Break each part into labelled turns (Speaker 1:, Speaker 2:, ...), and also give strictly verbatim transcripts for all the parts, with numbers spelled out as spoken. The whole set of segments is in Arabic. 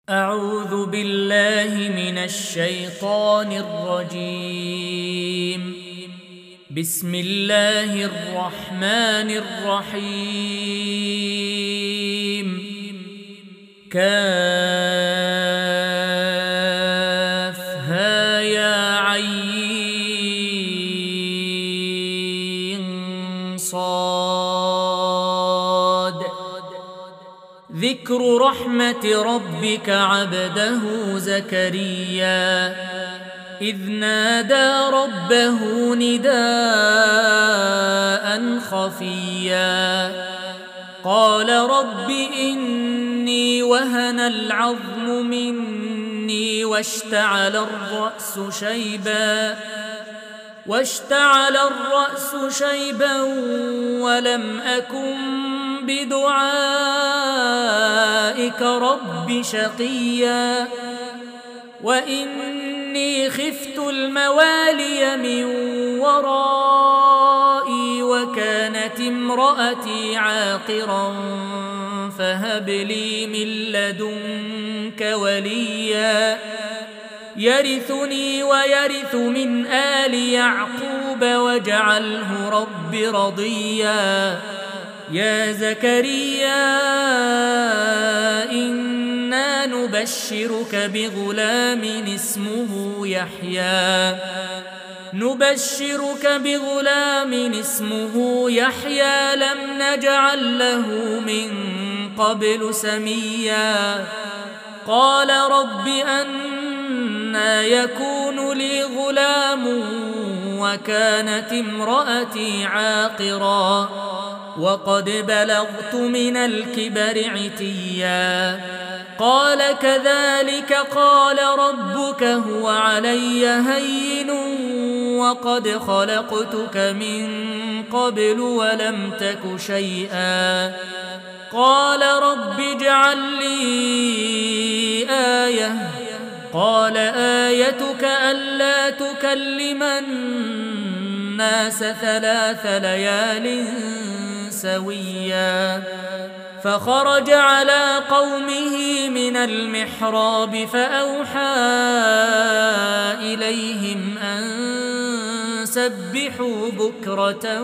Speaker 1: أعوذ بالله من الشيطان الرجيم. بسم الله الرحمن الرحيم. كافها يا عين صاد. ذكر رحمة ربك عبده زكريا إذ نادى ربه نداء خفيا قال رب إني وهن العظم مني واشتعل الرأس شيبا واشتعل الرأس شيبا ولم أكن بدعائك رب شقيا وإني خفت الموالي من ورائي وكانت امرأتي عاقرا فهب لي من لدنك وليا يرثني ويرث من آل يعقوب واجعله رب رضيا يا زكريا إنا نبشرك بغلام اسمه يحيى نبشرك بغلام اسمه يحيى لم نجعل له من قبل سميا قال رب أنى يكون لي غلام وكانت امرأتي عاقرا وقد بلغت من الكبر عتيا قال كذلك قال ربك هو علي هين وقد خلقتك من قبل ولم تك شيئا قال رب اجعل لي آية قال آيتك ألا تكلم الناس ثلاث ليال سويا فخرج على قومه من المحراب فأوحى إليهم أن سبحوا بكرة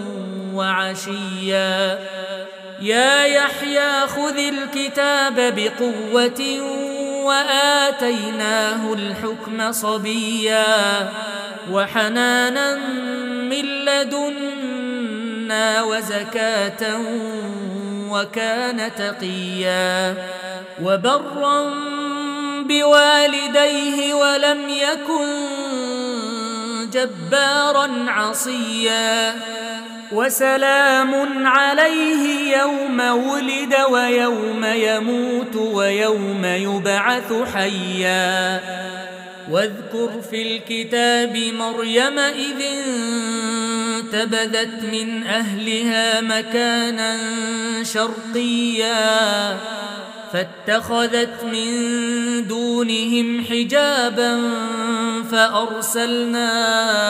Speaker 1: وعشيا يا يحيى خذ الكتاب بقوة وآتيناه الحكم صبيا وحنانا من لدنا وزكاة وكان تقيا وبرا بوالديه ولم يكن جبارا عصيا وسلام عليه يوم ولد ويوم يموت ويوم يبعث حيا واذكر في الكتاب مريم إذ انتبذت من أهلها مكانا شرقيا فاتخذت من دونهم حجابا فأرسلنا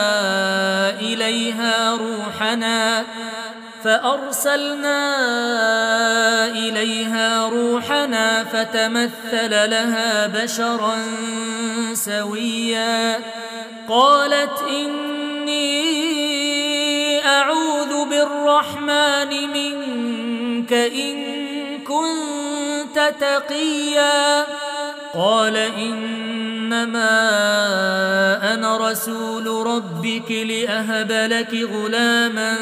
Speaker 1: إليها روحنا فأرسلنا إليها روحنا فتمثل لها بشرا سويا قالت إني أعوذ بالرحمن منك إن كنت تقيا قال إنما أنا رسول ربك لأهب لك غلاما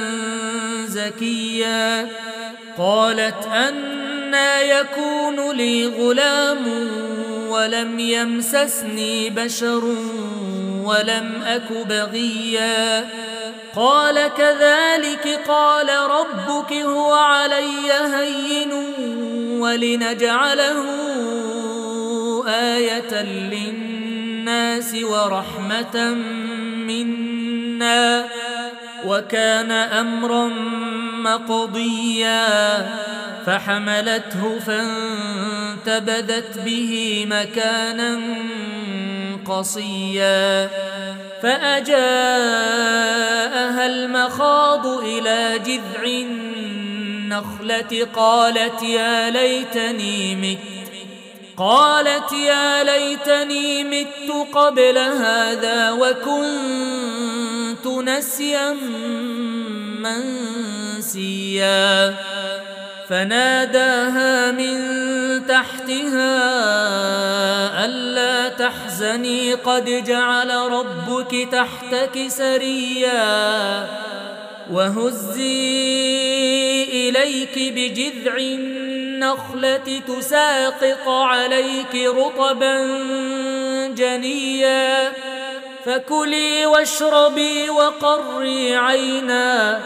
Speaker 1: زكيا قالت أنى يكون لي غلام ولم يمسسني بشر ولم أك بغيا قال كذلك قال ربك هو علي هين ولنجعله آية للناس ورحمة منا وكان أمرا مقضيا فحملته فانتبذت به مكانا قصيا فأجاءها المخاض إلى جذع النخلة قالت يا ليتني مت قالت يا ليتني مت قبل هذا وكنت نسيا منسيا فناداها من تحتها ألا تحزني قد جعل ربك تحتك سريا وهزي إليك بجذع النخلة تساقط عليك رطبا جنيا فكلي واشربي وقري عينا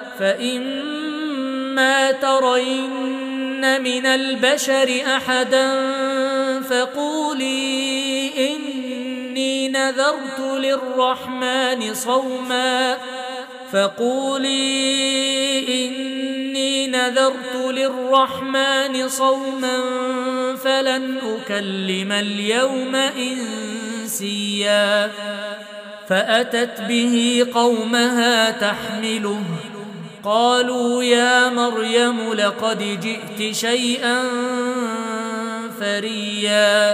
Speaker 1: فإما ترين من البشر أحدا فقولي إني نذرت للرحمن صوما فقولي إني نذرت للرحمن صوما فلن أكلم اليوم إنسيا فأتت به قومها تحمله قالوا يا مريم لقد جئت شيئا فريا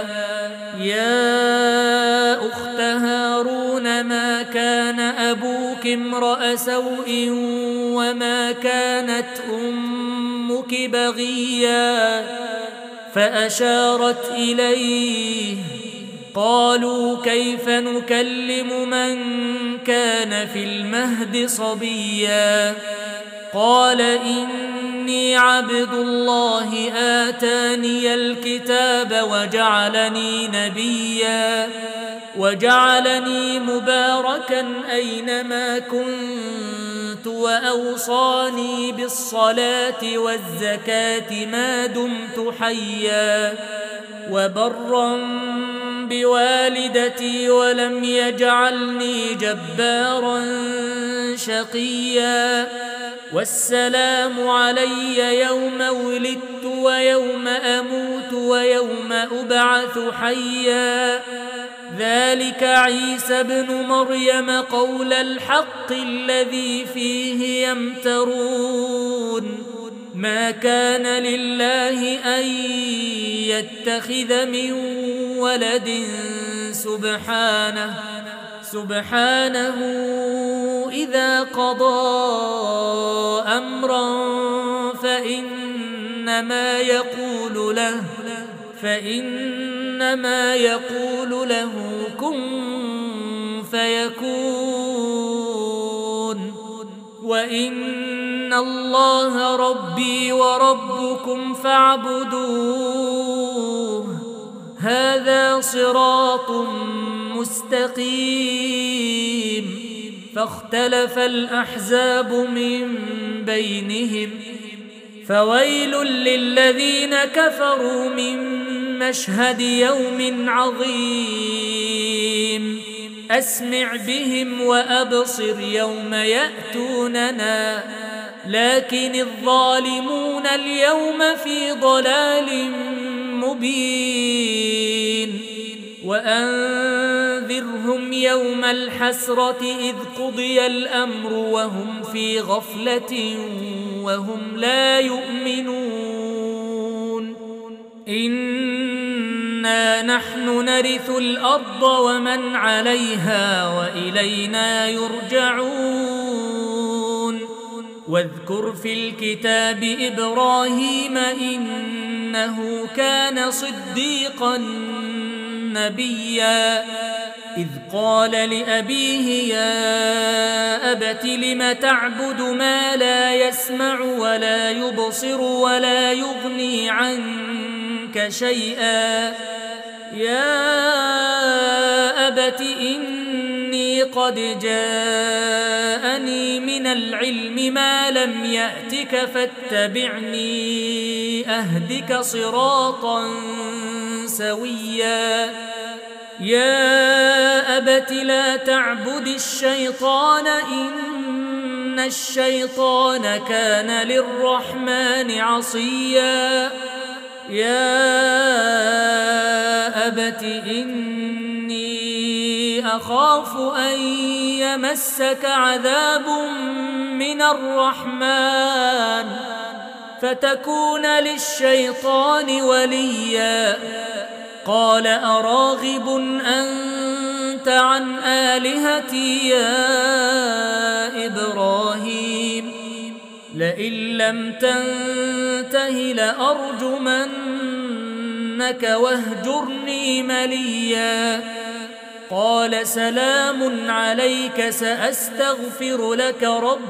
Speaker 1: يا أخت هارون ما كان أبوك امرأ سوء وما كانت أمك بغيا فأشارت إليه قالوا كيف نكلم من كان في المهد صبيا قال إني عبد الله آتاني الكتاب وجعلني نبيا وجعلني مباركا أينما كنت وأوصاني بالصلاة والزكاة ما دمت حيا وبرا بوالدتي ولم يجعلني جبارا شقيا والسلام علي يوم ولدت ويوم أموت ويوم أبعث حيا ذلك عيسى ابن مريم قول الحق الذي فيه يمترون ما كان لله أن يتخذ من ولد سبحانه سبحانه إذا قضى أمرا فإنما يقول له فإنما يقول له كن فيكون وإن الله ربي وربكم فاعبدوه هذا صراط مستقيم فاختلف الأحزاب من بينهم فويل للذين كفروا من مشهد يوم عظيم أسمع بهم وأبصر يوم يأتوننا لكن الظالمون اليوم في ضلال مبين وأنذرهم يوم الحسرة إذ قضي الأمر وهم في غفلة وهم لا يؤمنون إنا نحن نرث الأرض ومن عليها وإلينا يرجعون واذكر في الكتاب إبراهيم إنه كان صديقا نبيا إذ قال لأبيه يا أبت لم تعبد ما لا يسمع ولا يبصر ولا يغني عنك شيئا يا أبت إني قد جاءني من العلم ما لم يأتك فاتبعني أهدك صراطا سويا يا أبت لا تعبد الشيطان إن الشيطان كان للرحمن عصيا يا أبت إني أخاف أن يمسك عذاب من الرحمن فتكون للشيطان وليا قال أراغب أنت عن آلهتي يا إبراهيم لئن لم تنته لأرجمنك واهجرني مليا قال سلام عليك سأستغفر لك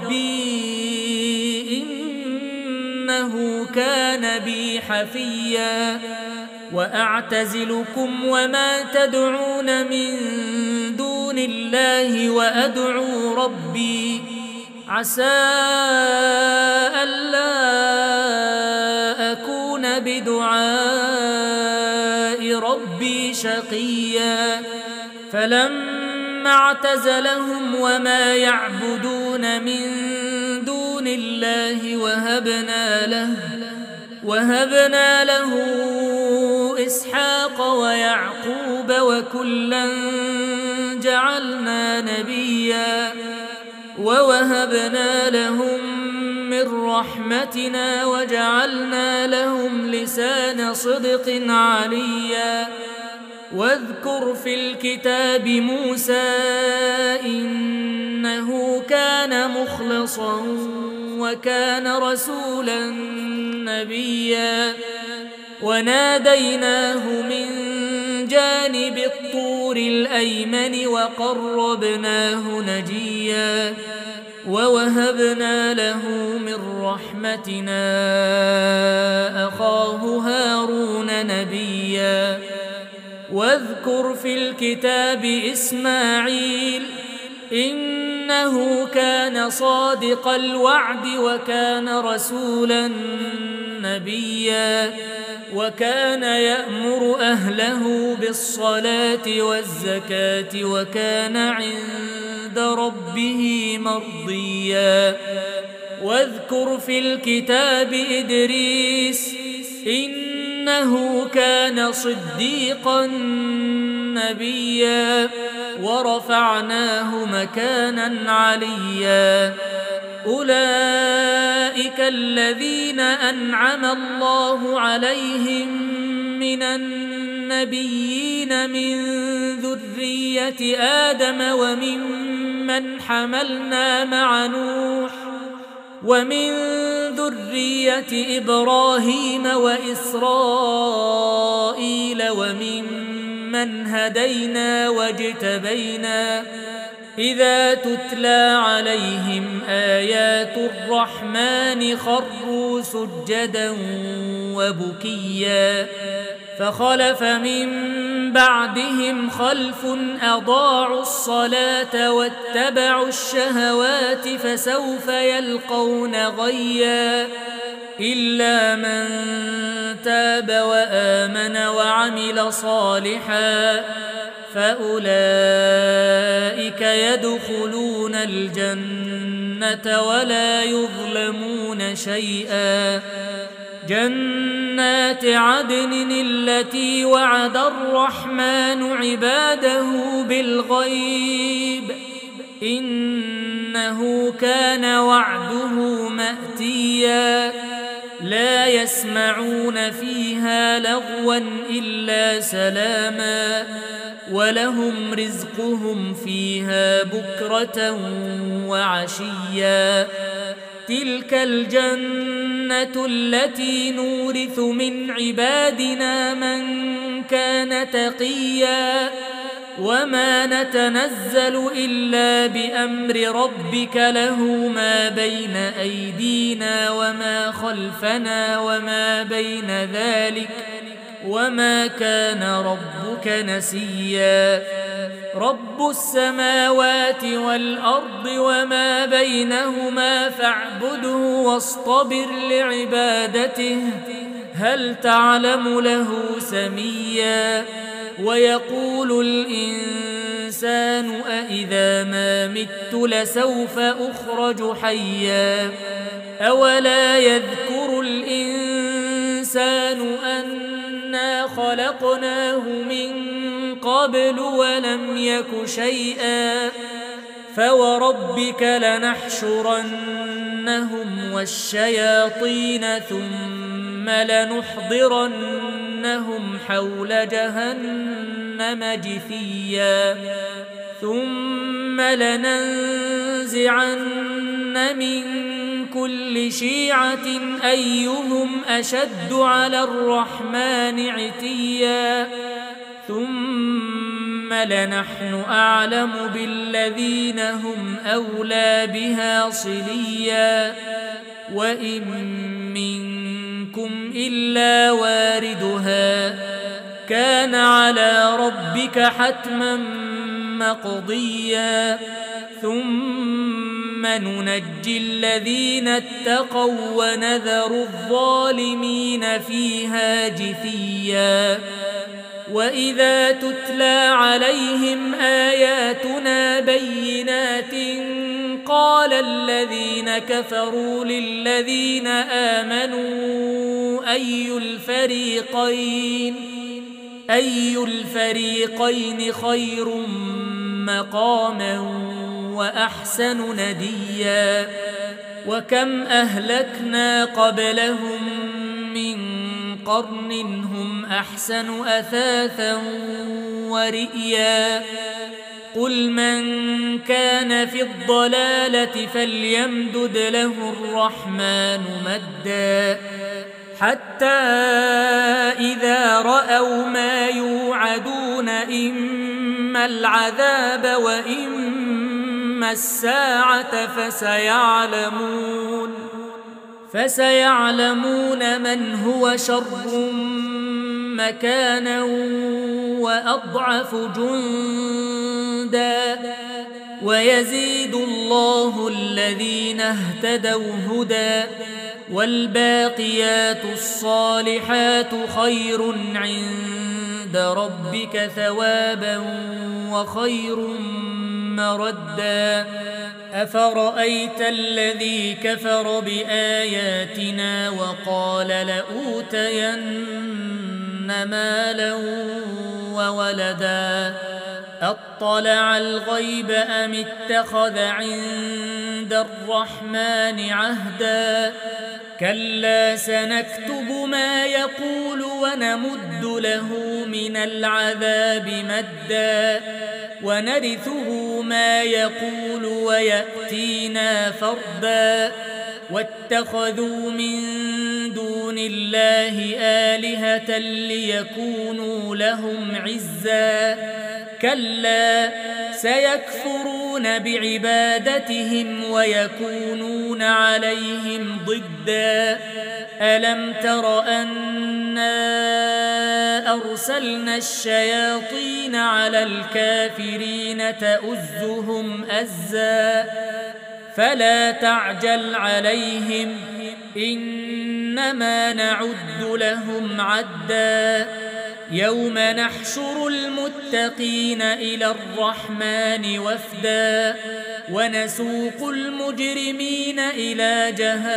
Speaker 1: ربي إنه كان بي حفيا وأعتزلكم وما تدعون من دون الله وأدعو ربي عسى ألا أكون بدعاء ربي شقيا فلما اعتزلهم وما يعبدون من دون الله وهبنا له وهبنا له إسحاق ويعقوب وكلا جعلنا نبيا ووهبنا لهم من رحمتنا وجعلنا لهم لسان صدق عليا واذكر في الكتاب موسى إنه كان مخلصا وكان رسولا نبيا وناديناه من جانب الطور الأيمن وقربناه نجيا ووهبنا له من رحمتنا أخاه هارون نبيا واذكر في الكتاب إسماعيل إنه كان صادق الوعد وكان رسولا نبيا وكان يأمر أهله بالصلاة والزكاة وكان عند ربه مرضيا واذكر في الكتاب إدريس إنه كان صديقا نبيا ورفعناه مكانا عليا أولئك الذين أنعم الله عليهم من النبيين من ذرية آدم وممن حملنا مع نوح ومن ذرية إبراهيم وإسرائيل وممن هدينا واجتبينا إذا تتلى عليهم آيات الرحمن خروا سجدا وبكيا فخلف من بعدهم خلف أضاعوا الصلاة واتبعوا الشهوات فسوف يلقون غيا إلا من تاب وآمن وعمل صالحا فأولئك يدخلون الجنة ولا يظلمون شيئا جنات عدن التي وعد الرحمن عباده بالغيب إنه كان وعده مأتيا لا يسمعون فيها لغوا إلا سلاما ولهم رزقهم فيها بكرة وعشيا تلك الجنة التي نورث من عبادنا من كان تقيا وما نتنزل إلا بأمر ربك له ما بين أيدينا وما خلفنا وما بين ذلك وما كان ربك نسيا رب السماوات والأرض وما بينهما فاعبده واصطبر لعبادته هل تعلم له سميا ويقول الإنسان أإذا ما مت لسوف أخرج حيا أولا يذكر الإنسان أنا خلقناه من قبل ولم يك شيئا فوربك لنحشرنهم والشياطين ثم لنحضرنهم لترونهم حول جهنم جثيا ثم لننزعن من كل شيعة أيهم أشد على الرحمن عتيا ثم لنحن أعلم بالذين هم أولى بها صليا وإن منكم إلا واردها كان على ربك حتما مقضيا ثم ننجي الذين اتقوا ونذر الظالمين فيها جثيا وإذا تتلى عليهم آياتنا بينات قال الذين كفروا للذين آمنوا أي الفريقين أي الفريقين خير مقاما وأحسن نديا وكم أهلكنا قبلهم من قرن هم أحسن أثاثا ورئيا قل من كان في الضلالة فليمدد له الرحمن مدا حتى إذا رأوا ما يوعدون إما العذاب وإما الساعة فسيعلمون فسيعلمون من هو شر مكانا وأضعف جندا ويزيد الله الذين اهتدوا هدى والباقيات الصالحات خير عند ربك ثوابا وخير مردا أفرأيت الذي كفر بآياتنا وقال لأوتين مالا وولدا أطلع الغيب أم اتخذ عند الرحمن عهدا كلا سنكتب ما يقول ونمد له من العذاب مدا ونرثه ما يقول ويأتينا فردا واتخذوا من دون الله آلهة ليكونوا لهم عزا كلا سيكفرون بعبادتهم ويكونون عليهم ضدا ألم تر أنا أرسلنا الشياطين على الكافرين تؤزهم أزا فلا تعجل عليهم إنما نعد لهم عدا يوم نحشر المتقين إلى الرحمن وفدا ونسوق المجرمين إلى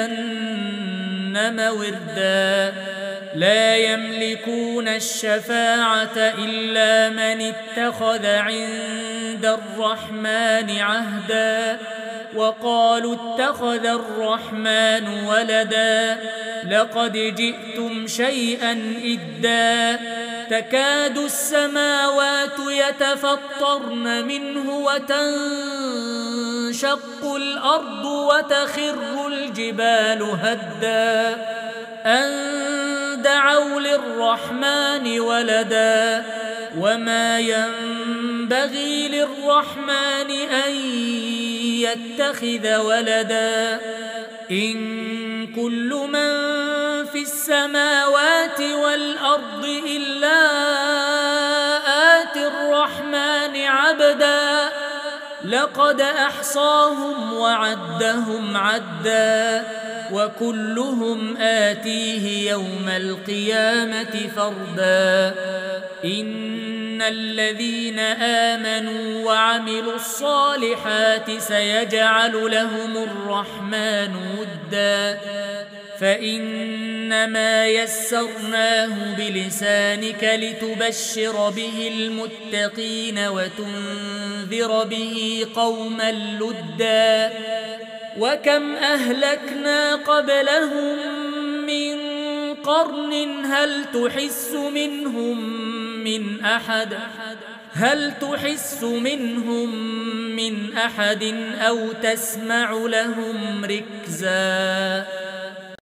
Speaker 1: جهنم وردا لا يملكون الشفاعة إلا من اتخذ عند الرحمن عهدا وقالوا اتخذ الرحمن ولدا لقد جئتم شيئا إدا تكاد السماوات يتفطرن منه وتنشق الأرض وتخر الجبال هدا أن دعوا للرحمن ولدا وما ينبغي للرحمن أن يتخذ ولدا إن كل من في السماوات والأرض إلا آتي الرحمن عبدا لقد أحصاهم وعدهم عدا وكلهم آتيه يوم القيامة فردا إن الذين آمنوا وعملوا الصالحات سيجعل لهم الرحمن ودا فإنما يسرناه بلسانك لتبشر به المتقين وتنذر به قوما لدا وكم أهلكنا قبلهم من قرن هل تحس منهم من أحد هل تحس منهم من أحد أو تسمع لهم ركزا